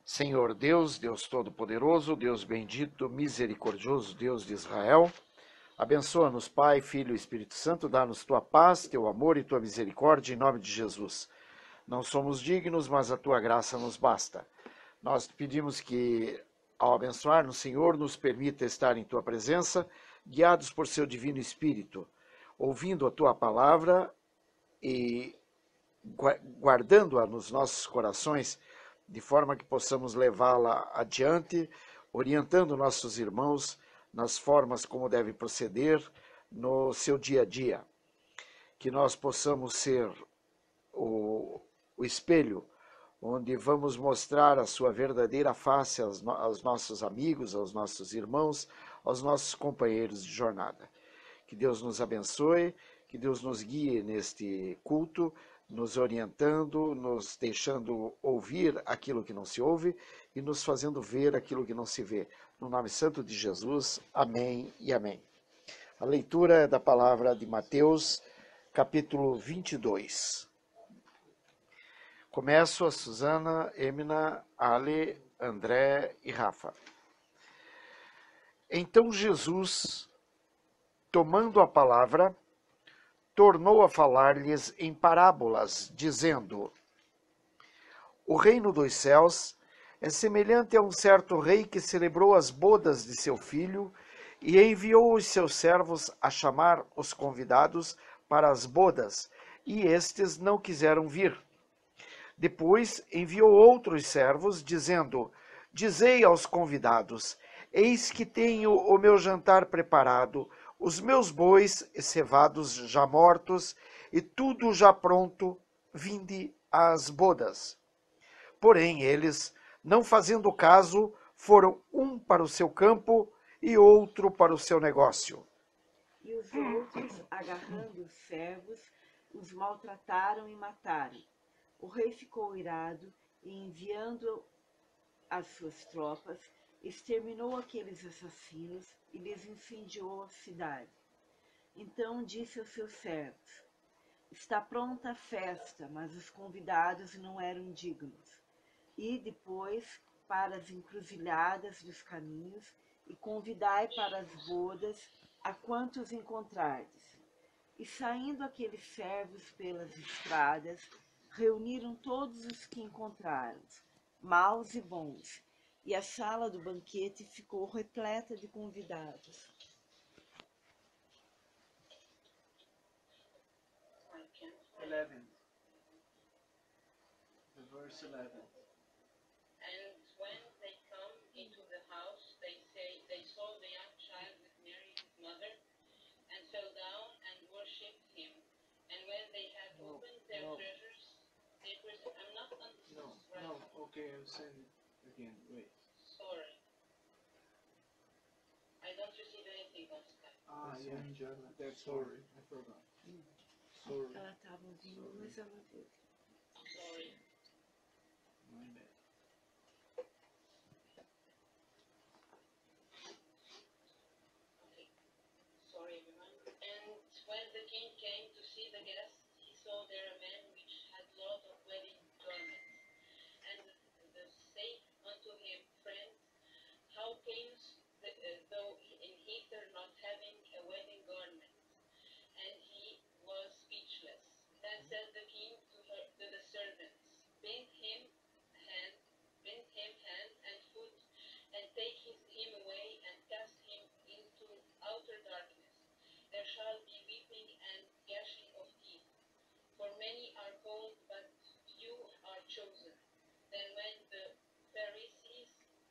Senhor Deus, Deus Todo-Poderoso, Deus bendito, misericordioso, Deus de Israel, abençoa-nos, Pai, Filho e Espírito Santo, dá-nos tua paz, teu amor e tua misericórdia, em nome de Jesus. Não somos dignos, mas a tua graça nos basta. Nós te pedimos que, ao abençoar-nos, Senhor, nos permita estar em tua presença, guiados por seu divino Espírito, ouvindo a tua palavra e guardando-a nos nossos corações, de forma que possamos levá-la adiante, orientando nossos irmãos nas formas como devem proceder no seu dia a dia. Que nós possamos ser o espelho onde vamos mostrar a sua verdadeira face aos nossos amigos, aos nossos irmãos, aos nossos companheiros de jornada. Que Deus nos abençoe, que Deus nos guie neste culto, nos orientando, nos deixando ouvir aquilo que não se ouve e nos fazendo ver aquilo que não se vê. No nome santo de Jesus, amém e amém. A leitura é da palavra de Mateus, capítulo 22. Começo a Suzana, Emina, Ale, André e Rafa. Então Jesus, tomando a palavra, tornou a falar-lhes em parábolas, dizendo: O reino dos céus é semelhante a um certo rei que celebrou as bodas de seu filho e enviou os seus servos a chamar os convidados para as bodas, e estes não quiseram vir. Depois enviou outros servos, dizendo: Dizei aos convidados: Eis que tenho o meu jantar preparado, os meus bois e cevados já mortos, e tudo já pronto, vinde às bodas. Porém eles, não fazendo caso, foram um para o seu campo e outro para o seu negócio. E os outros, agarrando os servos, os maltrataram e mataram. O rei ficou irado e, enviando as suas tropas, exterminou aqueles assassinos e lhes incendiou a cidade. Então disse aos seus servos: Está pronta a festa, mas os convidados não eram dignos. E depois para as encruzilhadas dos caminhos e convidai para as bodas a quantos encontrardes. E saindo aqueles servos pelas estradas, reuniram todos os que encontraram, maus e bons, e a sala do banquete ficou repleta de convidados. 11. Verse 11. And when they come into the house, they say they saw the young child with Mary his mother, and fell down and worshipped him. And when they had opened their treasures, I'm not on this right. No, okay, I'll send it again. Wait. Sorry. I don't receive anything last time. Yeah, that's sorry. I forgot. Sorry. Ela estava ouvindo, mas ela viu. Sorry. My bad. Okay. Sorry, everyone. And when the king came to see the guests, he saw there a man which had lot of wedding garments. And the said unto him, Friend, how camest thou in hither not having a wedding garment? And he was speechless. Then said the king to the servants, Bind him hand and foot, and take him away and cast him into outer darkness. There shall be weeping and gnashing of teeth. For many are called, but few are chosen. Then when the Pharisees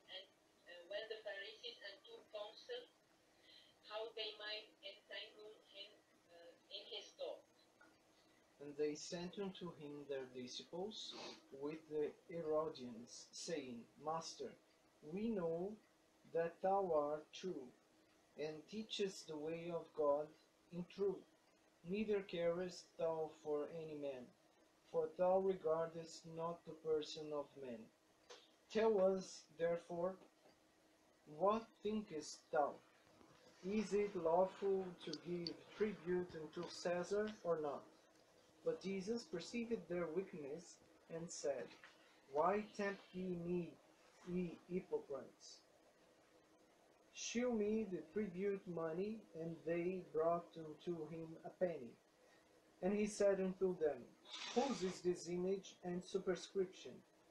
and took counsel how they might entangle him in his thought. And they sent unto him their disciples with the Herodians, saying, Master, we know that thou art true, and teachest the way of God in truth, neither carest thou for any man, for thou regardest not the person of men. Tell us, therefore, what thinkest thou? Is it lawful to give tribute unto Caesar or not? But Jesus perceived their wickedness, and said, Why tempt ye me? ye hypocrites. Shew me the tribute money, and they brought unto him a penny. And he said unto them, Whose is this image and superscription?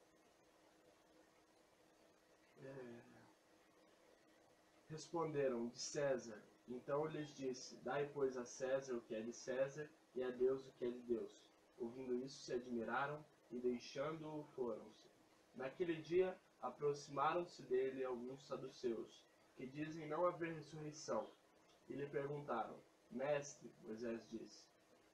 Responderam, de César. Então lhes disse, dai, pois, a César o que é de César, e a Deus o que é de Deus. Ouvindo isso, se admiraram, e deixando-o, foram-se. Naquele dia, aproximaram-se dele alguns saduceus, que dizem não haver ressurreição, e lhe perguntaram, Mestre, Moisés disse.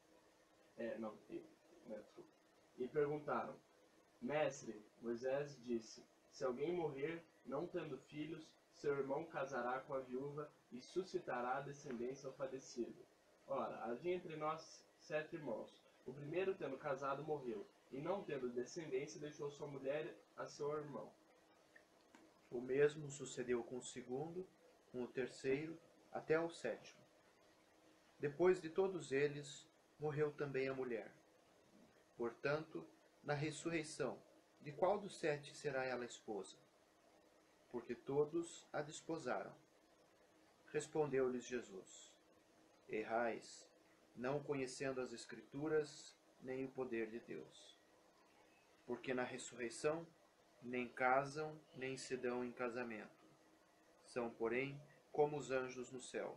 E perguntaram, Mestre, Moisés disse, se alguém morrer, não tendo filhos, seu irmão casará com a viúva e suscitará a descendência ao falecido. Ora, havia entre nós 7 irmãos. O primeiro, tendo casado, morreu, e não tendo descendência, deixou sua mulher a seu irmão. O mesmo sucedeu com o segundo, com o terceiro, até ao 7º. Depois de todos eles, morreu também a mulher. Portanto, na ressurreição, de qual dos 7 será ela esposa? Porque todos a desposaram. Respondeu-lhes Jesus, errais, não conhecendo as Escrituras, nem o poder de Deus. Porque na ressurreição, nem casam, nem se dão em casamento. São, porém, como os anjos no céu.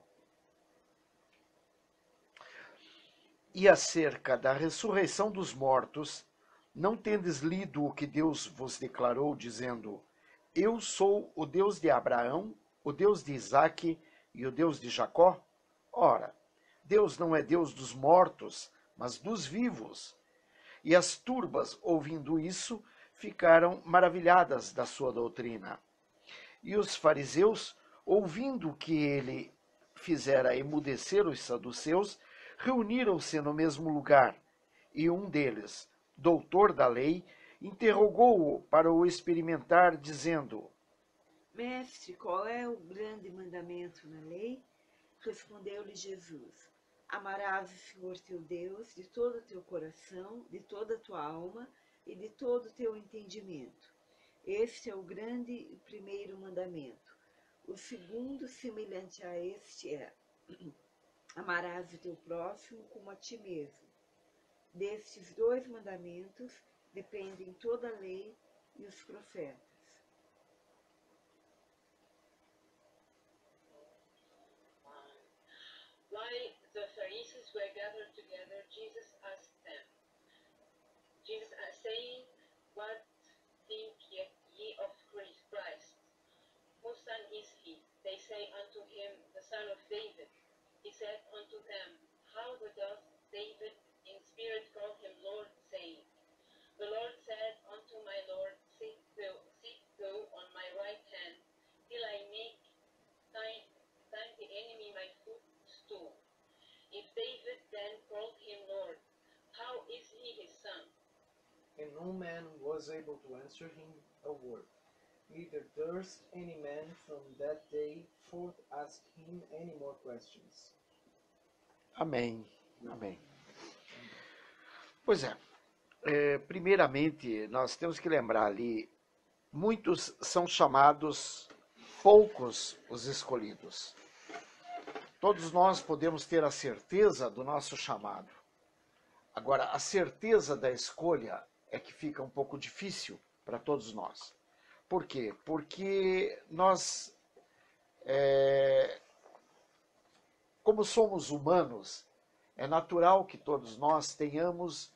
E acerca da ressurreição dos mortos, não tendes lido o que Deus vos declarou, dizendo, eu sou o Deus de Abraão, o Deus de Isaque e o Deus de Jacó? Ora, Deus não é Deus dos mortos, mas dos vivos. E as turbas, ouvindo isso, ficaram maravilhadas da sua doutrina. E os fariseus, ouvindo que ele fizera emudecer os saduceus, reuniram-se no mesmo lugar. E um deles, doutor da lei, interrogou-o para o experimentar, dizendo, Mestre, qual é o grande mandamento na lei? Respondeu-lhe Jesus, amarás o Senhor teu Deus de todo o teu coração, de toda a tua alma e de todo o teu entendimento. Este é o grande e primeiro mandamento. O segundo, semelhante a este, é amarás o teu próximo como a ti mesmo. Destes 2 mandamentos dependem toda a lei e os profetas. While the Pharisees were gathered together, Jesus asked them, saying, What think ye of Christ? Whose son is he? They say unto him, the son of David. He said unto them, How doth David in spirit call him Lord, saying, The Lord said unto my Lord, Sit thou on my right hand, till I make thine the enemy my footstool. If David then called him Lord, how is he his son? And no man was able to answer him a word. Neither durst any man from that day forth ask him any more questions. amém, amém. Pois é, primeiramente nós temos que lembrar ali, muitos são chamados, poucos os escolhidos. Todos nós podemos ter a certeza do nosso chamado. Agora, a certeza da escolha é que fica um pouco difícil para todos nós. Por quê? Porque nós, como somos humanos, é natural que todos nós tenhamos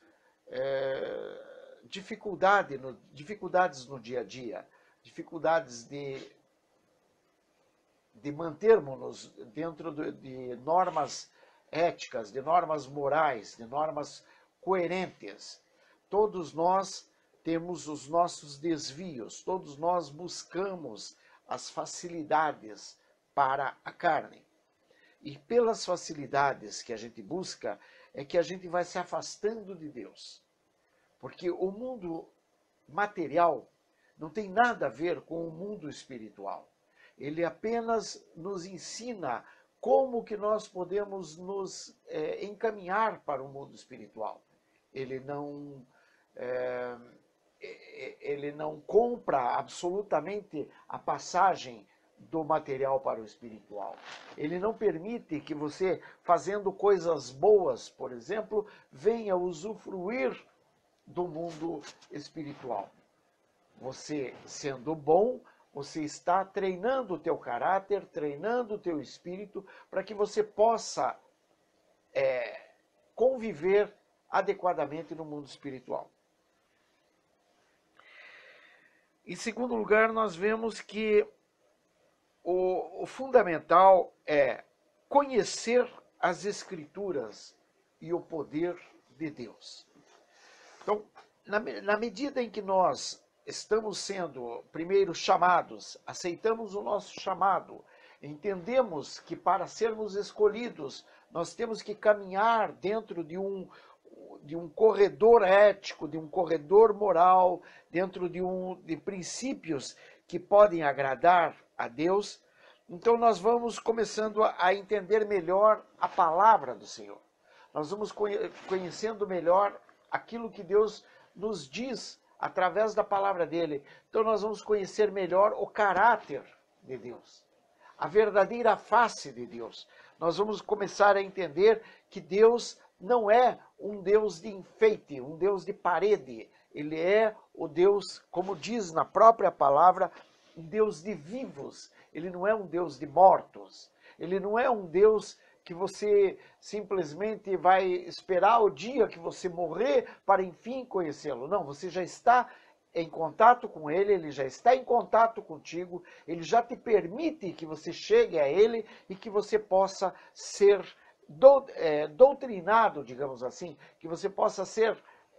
dificuldades no dia a dia, dificuldades de mantermos-nos dentro de normas éticas, de normas morais, de normas coerentes. Todos nós temos os nossos desvios, todos nós buscamos as facilidades para a carne. E pelas facilidades que a gente busca, é que a gente vai se afastando de Deus. Porque o mundo material não tem nada a ver com o mundo espiritual. Ele apenas nos ensina como que nós podemos nos encaminhar para o mundo espiritual. Ele ele não compra absolutamente a passagem do material para o espiritual. Ele não permite que você, fazendo coisas boas, por exemplo, venha usufruir do mundo espiritual. Você, sendo bom, você está treinando o teu caráter, treinando o teu espírito, para que você possa conviver adequadamente no mundo espiritual. Em segundo lugar, nós vemos que o fundamental é conhecer as Escrituras e o poder de Deus. Então, na medida em que nós estamos sendo, primeiro, chamados, aceitamos o nosso chamado, entendemos que para sermos escolhidos, nós temos que caminhar dentro de um corredor ético, de um corredor moral, dentro de princípios que podem agradar a Deus. Então nós vamos começando a entender melhor a palavra do Senhor. Nós vamos conhecendo melhor aquilo que Deus nos diz através da palavra dele. Então nós vamos conhecer melhor o caráter de Deus, a verdadeira face de Deus. Nós vamos começar a entender que Deus não é um Deus de enfeite, um Deus de parede. Ele é o Deus, como diz na própria palavra, um Deus de vivos. Ele não é um Deus de mortos. Ele não é um Deus que você simplesmente vai esperar o dia que você morrer para enfim conhecê-lo. Não, você já está em contato com ele, ele já está em contato contigo, ele já te permite que você chegue a ele e que você possa ser doutrinado, digamos assim, que você possa ser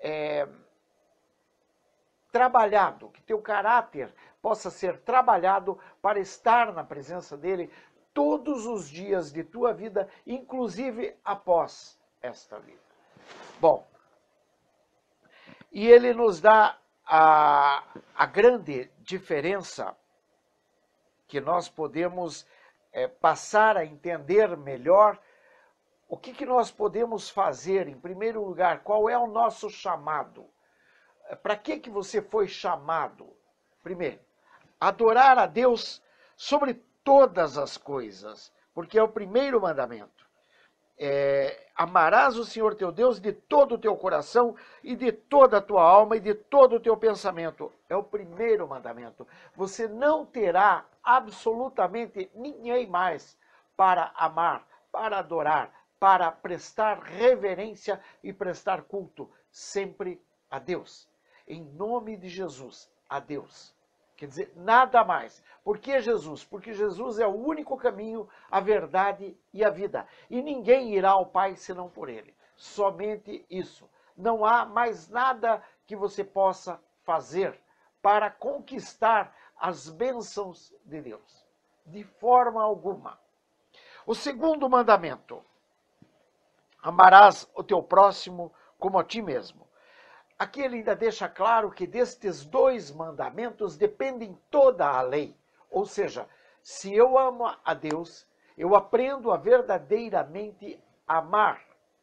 trabalhado, que teu caráter possa ser trabalhado para estar na presença dele todos os dias de tua vida, inclusive após esta vida. Bom, e ele nos dá a grande diferença que nós podemos passar a entender melhor. O que nós podemos fazer, em primeiro lugar? Qual é o nosso chamado? Para que você foi chamado? Primeiro, adorar a Deus sobre todas as coisas, porque é o primeiro mandamento. Amarás o Senhor teu Deus de todo o teu coração e de toda a tua alma e de todo o teu pensamento. É o primeiro mandamento. Você não terá absolutamente ninguém mais para amar, para adorar, para prestar reverência e prestar culto sempre a Deus. Em nome de Jesus, a Deus. Quer dizer, nada mais. Por que Jesus? Porque Jesus é o único caminho, a verdade e a vida. E ninguém irá ao Pai senão por ele. Somente isso. Não há mais nada que você possa fazer para conquistar as bênçãos de Deus. De forma alguma. O segundo mandamento. Amarás o teu próximo como a ti mesmo. Aqui ele ainda deixa claro que destes dois mandamentos dependem toda a lei. Ou seja, se eu amo a Deus, eu aprendo a verdadeiramente amar,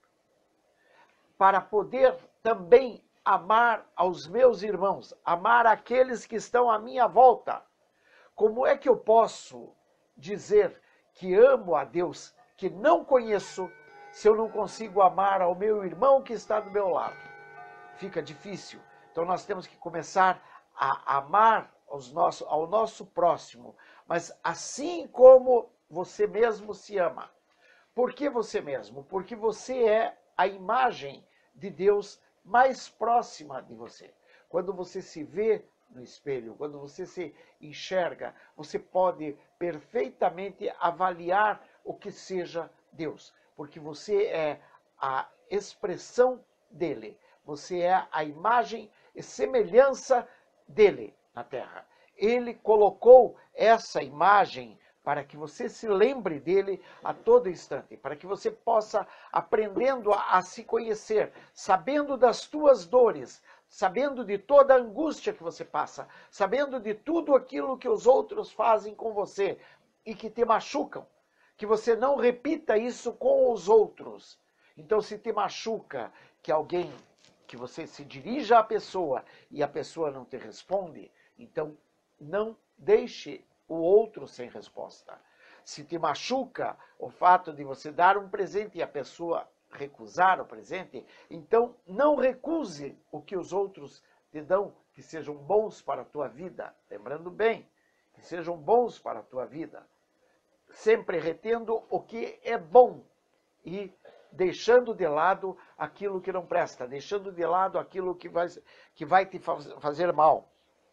para poder também amar aos meus irmãos, amar aqueles que estão à minha volta. Como é que eu posso dizer que amo a Deus, que não conheço, se eu não consigo amar ao meu irmão que está do meu lado? Fica difícil. Então nós temos que começar a amar ao nosso próximo, mas assim como você mesmo se ama. Por que você mesmo? Porque você é a imagem de Deus mais próxima de você. Quando você se vê no espelho, quando você se enxerga, você pode perfeitamente avaliar o que seja Deus, porque você é a expressão dele. Você é a imagem e semelhança dele na terra. Ele colocou essa imagem para que você se lembre dele a todo instante, para que você possa, aprendendo a se conhecer, sabendo das tuas dores, sabendo de toda a angústia que você passa, sabendo de tudo aquilo que os outros fazem com você e que te machucam, que você não repita isso com os outros. Então, se te machuca que alguém que você se dirija à pessoa e a pessoa não te responde, então não deixe o outro sem resposta. Se te machuca o fato de você dar um presente e a pessoa recusar o presente, então não recuse o que os outros te dão, que sejam bons para a tua vida. Lembrando bem, que sejam bons para a tua vida. Sempre retendo o que é bom e deixando de lado aquilo que não presta, deixando de lado aquilo que vai te fazer mal.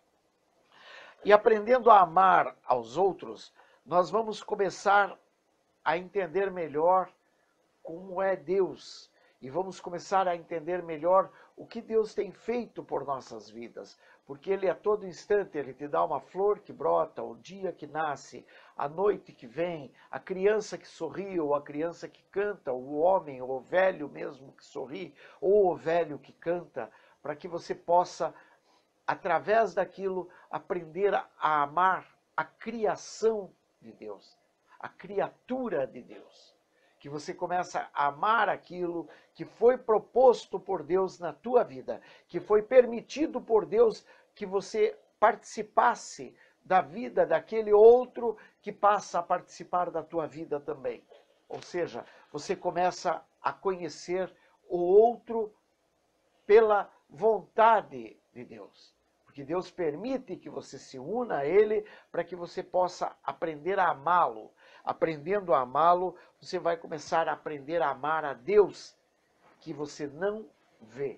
E aprendendo a amar aos outros, nós vamos começar a entender melhor como é Deus. E vamos começar a entender melhor o que Deus tem feito por nossas vidas. Porque Ele a todo instante, Ele te dá uma flor que brota, o dia que nasce, a noite que vem, a criança que sorri, ou a criança que canta, o homem, ou o velho mesmo que sorri, ou o velho que canta, para que você possa, através daquilo, aprender a amar a criação de Deus, a criatura de Deus. Que você começa a amar aquilo que foi proposto por Deus na tua vida, que foi permitido por Deus que você participasse da vida daquele outro que passa a participar da tua vida também. Ou seja, você começa a conhecer o outro pela vontade de Deus. Porque Deus permite que você se una a Ele para que você possa aprender a amá-lo. Aprendendo a amá-lo, você vai começar a aprender a amar a Deus que você não vê.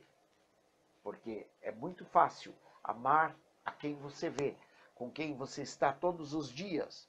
Porque é muito fácil amar a quem você vê, com quem você está todos os dias.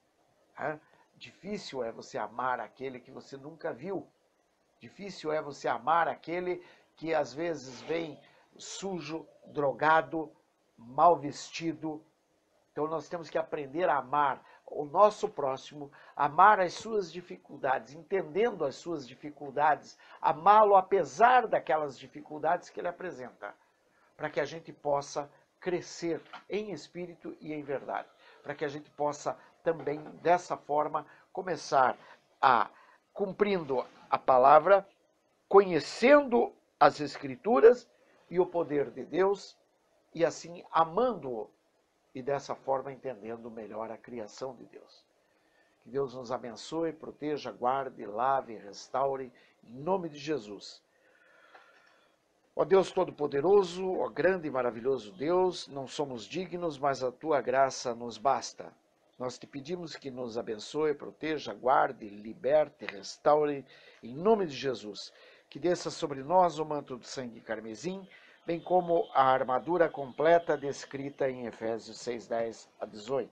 Difícil é você amar aquele que você nunca viu. Difícil é você amar aquele que às vezes vem sujo, drogado, mal vestido. Então nós temos que aprender a amar o nosso próximo, amar as suas dificuldades, entendendo as suas dificuldades, amá-lo apesar daquelas dificuldades que ele apresenta, para que a gente possa crescer em espírito e em verdade, para que a gente possa também, dessa forma, começar a, cumprindo a palavra, conhecendo as Escrituras e o poder de Deus, e assim amando-o, e dessa forma entendendo melhor a criação de Deus. Que Deus nos abençoe, proteja, guarde, lave, restaure, em nome de Jesus. Ó Deus Todo-Poderoso, ó grande e maravilhoso Deus, não somos dignos, mas a tua graça nos basta. Nós te pedimos que nos abençoe, proteja, guarde, liberte, restaure, em nome de Jesus. Que desça sobre nós o manto de sangue carmesim, bem como a armadura completa descrita em Efésios 6:10 a 18.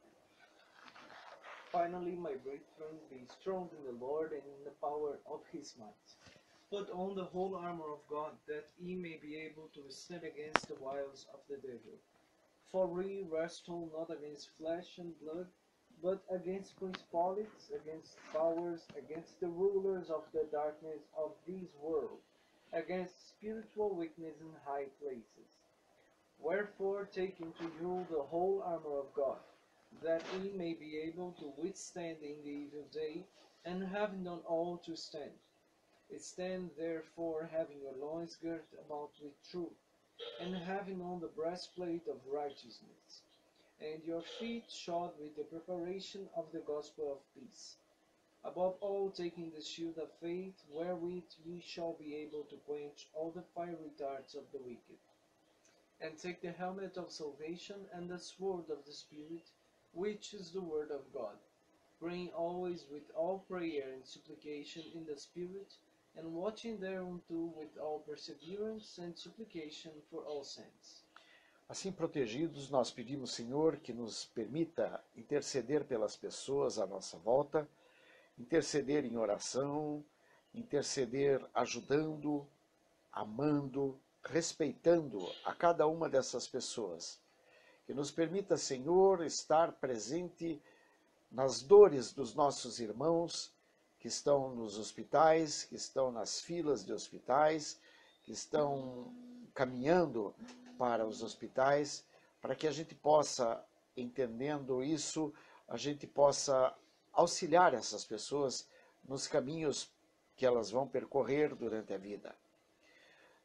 Finally, my brethren, be strong in the Lord and in the power of his might. Put on the whole armor of God, that ye may be able to withstand against the wiles of the devil. For we wrestle not against flesh and blood, but against principalities, against powers, against the rulers of the darkness of this world, against spiritual wickedness in high places. Wherefore take unto you the whole armor of God, that ye may be able to withstand in the evil day, and having done all to stand. Stand therefore, having your loins girt about with truth, and having on the breastplate of righteousness, and your feet shod with the preparation of the gospel of peace. Above all, taking the shield of faith, wherewith ye shall be able to quench all the fiery darts of the wicked. And take the helmet of salvation and the sword of the Spirit, which is the word of God, praying always with all prayer and supplication in the Spirit, and watching thereunto with all perseverance and supplication for all saints. Assim protegidos, nós pedimos, Senhor, que nos permita interceder pelas pessoas à nossa volta, interceder em oração, interceder ajudando, amando, respeitando a cada uma dessas pessoas. Que nos permita, Senhor, estar presente nas dores dos nossos irmãos que estão nos hospitais, que estão nas filas de hospitais, que estão caminhando para os hospitais, para que a gente possa, entendendo isso, a gente possa auxiliar essas pessoas nos caminhos que elas vão percorrer durante a vida.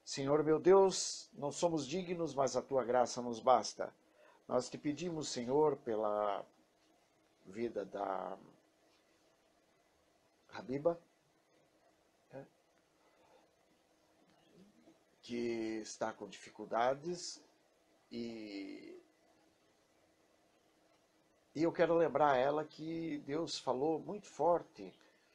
Senhor meu Deus, não somos dignos, mas a tua graça nos basta. Nós te pedimos, Senhor, pela vida da Habiba, que está com dificuldades, e eu quero lembrar ela que Deus falou muito forte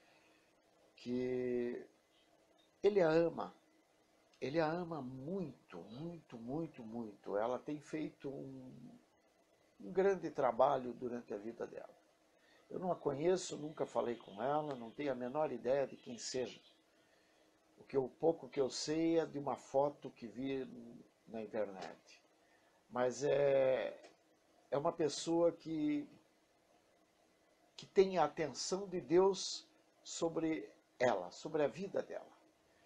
que Ele a ama. Ele a ama muito, muito, muito, muito. Ela tem feito um grande trabalho durante a vida dela. Eu não a conheço, nunca falei com ela, não tenho a menor ideia de quem seja. O pouco que eu sei é de uma foto que vi na internet. Mas é uma pessoa que tem a atenção de Deus sobre ela, sobre a vida dela.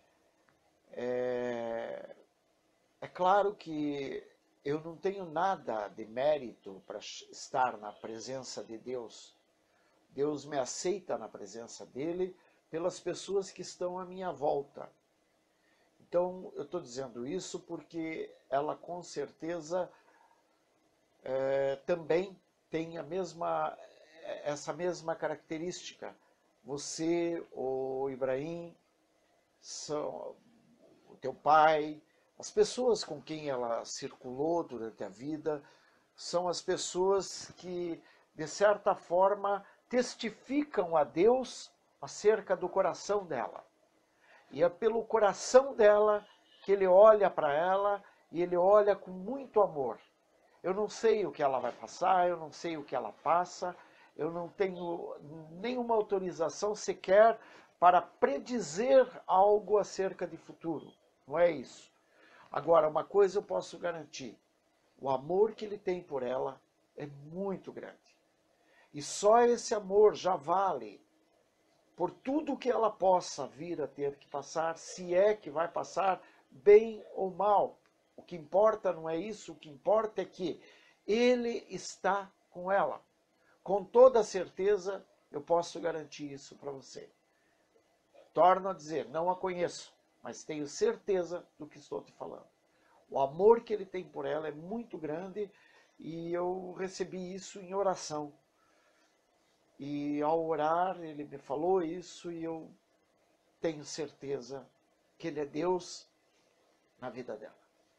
É claro que eu não tenho nada de mérito para estar na presença de Deus. Deus me aceita na presença dele pelas pessoas que estão à minha volta. Então, eu estou dizendo isso porque ela com certeza também tem essa mesma característica. Você, o Ibrahim, o teu pai, as pessoas com quem ela circulou durante a vida, são as pessoas que, de certa forma, testificam a Deus acerca do coração dela. E é pelo coração dela que ele olha para ela e ele olha com muito amor. Eu não sei o que ela vai passar, eu não sei o que ela passa, eu não tenho nenhuma autorização sequer para predizer algo acerca de futuro. Não é isso. Agora, uma coisa eu posso garantir: o amor que ele tem por ela é muito grande. E só esse amor já vale por tudo que ela possa vir a ter que passar, se é que vai passar, bem ou mal. O que importa não é isso, o que importa é que ele está com ela. Com toda certeza, eu posso garantir isso para você. Torno a dizer, não a conheço, mas tenho certeza do que estou te falando. O amor que ele tem por ela é muito grande e eu recebi isso em oração. E ao orar, ele me falou isso e eu tenho certeza que ele é Deus na vida dela.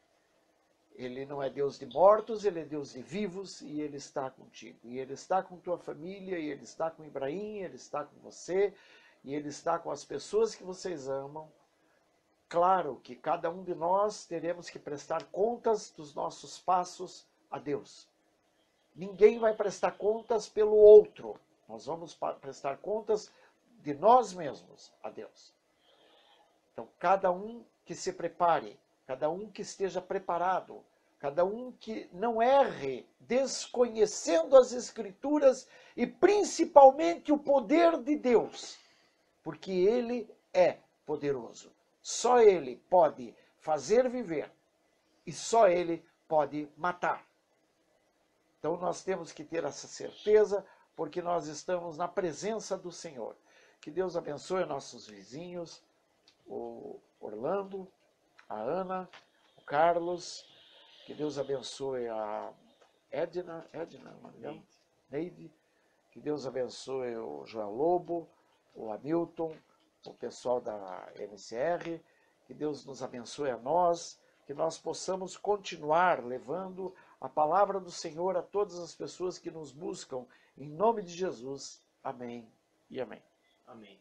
Ele não é Deus de mortos, ele é Deus de vivos e ele está contigo. E ele está com tua família, e ele está com Ibrahim, ele está com você, e ele está com as pessoas que vocês amam. Claro que cada um de nós teremos que prestar contas dos nossos passos a Deus. Ninguém vai prestar contas pelo outro. Nós vamos prestar contas de nós mesmos a Deus. Então, cada um que se prepare, cada um que esteja preparado, cada um que não erre, desconhecendo as Escrituras e principalmente o poder de Deus, porque Ele é poderoso. Só Ele pode fazer viver e só Ele pode matar. Então nós temos que ter essa certeza, porque nós estamos na presença do Senhor. Que Deus abençoe nossos vizinhos, o Orlando, a Ana, o Carlos, que Deus abençoe a Edna, Neide, que Deus abençoe o João Lobo, o Hamilton, o pessoal da MCR, que Deus nos abençoe a nós, que nós possamos continuar levando a palavra do Senhor a todas as pessoas que nos buscam, em nome de Jesus. Amém e amém. Amém.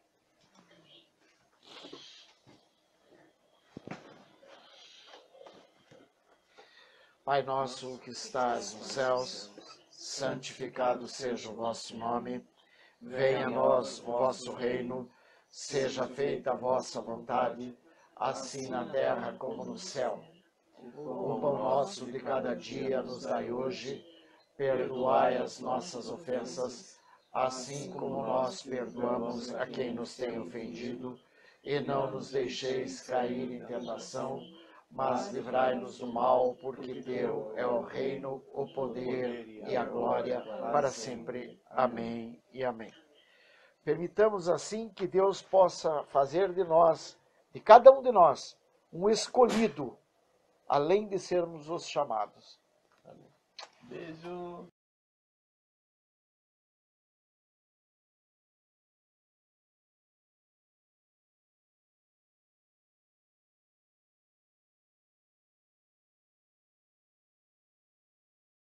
Pai nosso que estás nos céus, santificado seja o vosso nome. Venha a nós o vosso reino, seja feita a vossa vontade, assim na terra como no céu. O pão nosso de cada dia nos dai hoje, perdoai as nossas ofensas, assim como nós perdoamos a quem nos tem ofendido, e não nos deixeis cair em tentação, mas livrai-nos do mal, porque teu é o reino, o poder e a glória para sempre. Amém e amém. Permitamos assim que Deus possa fazer de nós, de cada um de nós, um escolhido, além de sermos os chamados. Beijo.